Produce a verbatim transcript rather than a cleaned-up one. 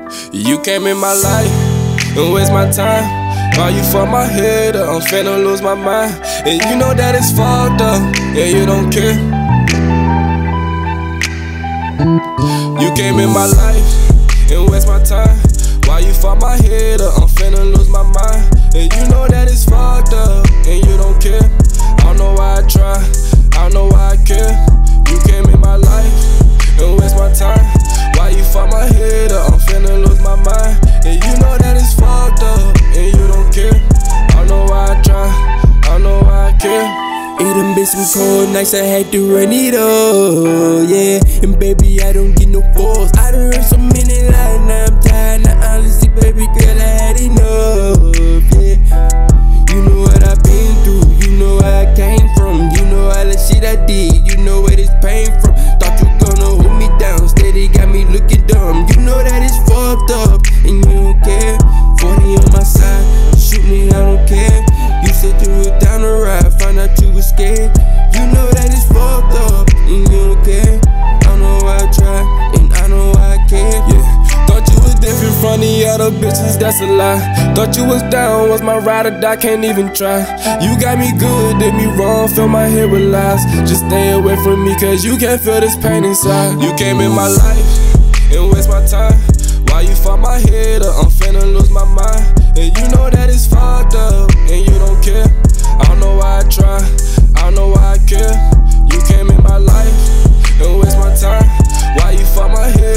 You came in my life and waste my time. While you fuck my head up, I'm finna lose my mind. And you know that it's fucked up, and you don't care. You came in my life and waste my time. While you fuck my head up, I'm finna lose my mind. And you know that it's fucked up, and you don't care. I don't know why I try, I don't know why I care. You came in my life and waste my time. Why you fuck my head up, I'm finna lose my mind. And you know that it's fucked up, and you don't care. I don't know why I try, I don't know why I care. It done been some cold nights, I had to run it up, yeah. And baby, I don't get no force. I done heard so many lies, now I'm tired. Now honestly, baby girl, I had enough, yeah. You know what I've been through, you know where I came from. You know all the shit I did, you know where this pain from. Thought you gonna hold me down, steady got me looking dumb. You know that it's fucked up, and you don't care. forty on my side, shoot me, I don't care. You said you were down the ride, found out you was scared. You know that it's fucked up, and you don't care. I know why I try, and I know why I care. Yeah, thought you was different from the other bitches, that's a lie. Thought you was down, was my ride or die, can't even try. You got me good, did me wrong, fill my head with lies. Just stay away from me, cause you can't feel this pain inside. You came in my life and waste my time. Why you fuck my head up, I'm finna lose my mind. And you know that it's fucked up, and you don't care. I don't know why I try, I don't know why I care. You came in my life and waste my time. Why you fuck my head